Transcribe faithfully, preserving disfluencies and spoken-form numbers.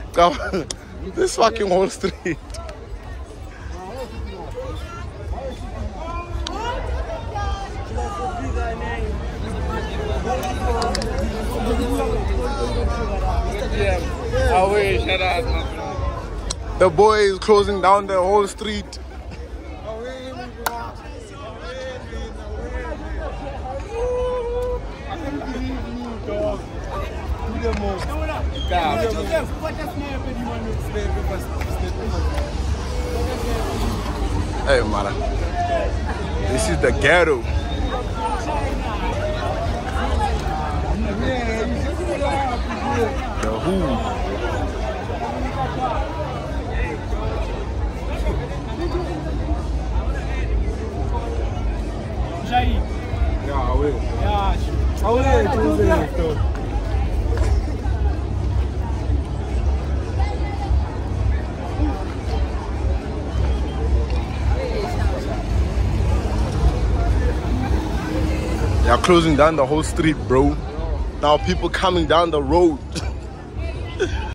This fucking whole street. I wish I had my. The boy is closing down the whole street. Hey, man. This is the ghetto. The who? Jair. Yeah, I will. Yeah, I will. They are closing down the whole street, bro. Now people coming down the road.